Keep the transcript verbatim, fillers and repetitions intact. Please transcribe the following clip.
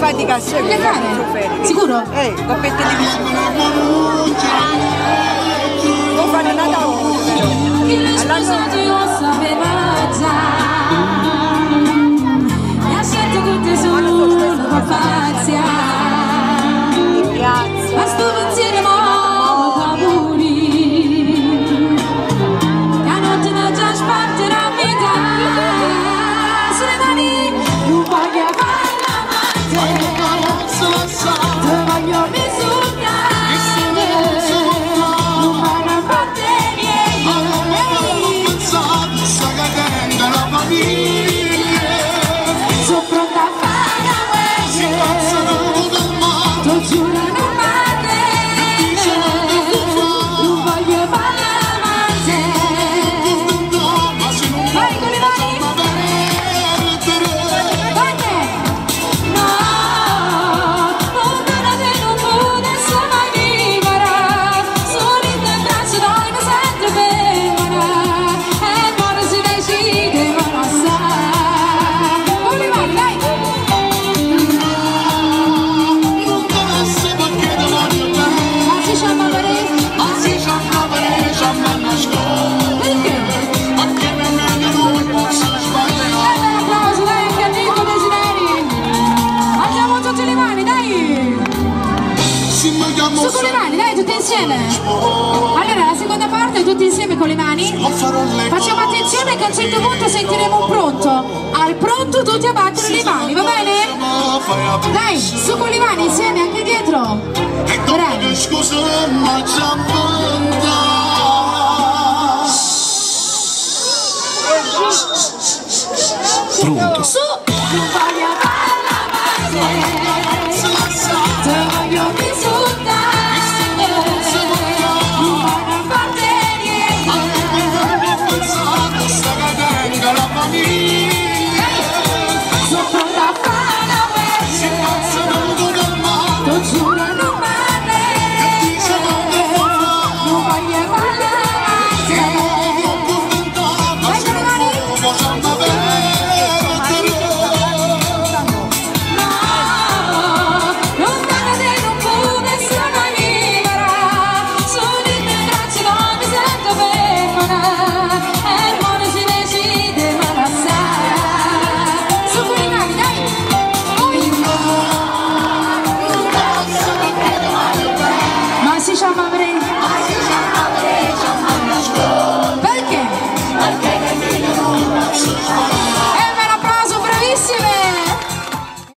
fatica a seguire. Sicuro? Eh, coppia televisione. Non fanno nada a uno, però. All'anno io sapeva già. E ha scelto tutte solo la fazia. in piazza. Ma sto pensiero mo' pauri. La notte non già sparterà vita. Sulle mani non voglio fare l'amante. Te voglio misurare. Non voglio appartenere. Sono pronta a fare la guerra. T'ho giuro non male. Non voglio fare l'amante. Vai con le mani. Vai te. No, lontana te non potesse mai vivere. Solo in te braccio dove mi sento bene. E poi si decide ma non sa. Con le mani, dai. Ma si chiama Maria? Perché? E un applauso, dai, anche a Nico Desideri. Alziamo tutte le mani, dai. Su con le mani, dai, tutte insieme. Allora, la seconda parte, tutti insieme con le mani. Facciamo attenzione che a un certo punto sentiremo un pronto. Al pronto tutti a battere le mani, va bene? Dai, su con le mani, insieme, anche dietro. Bravi. Pronto. Su, non voglio fare l'amante. Te voglio misurare. Non voglio appartenere. Sono pronta a fare la guerra. T'ho giuro non male. Non voglio fare l'amante. Vai con le mani. No, lontana te non potesse mai vivere. Sono in te braccio non mi sento fermare. E il mondo si decide ma la sa. Su con le mani, dai. Ma si chiama Maria.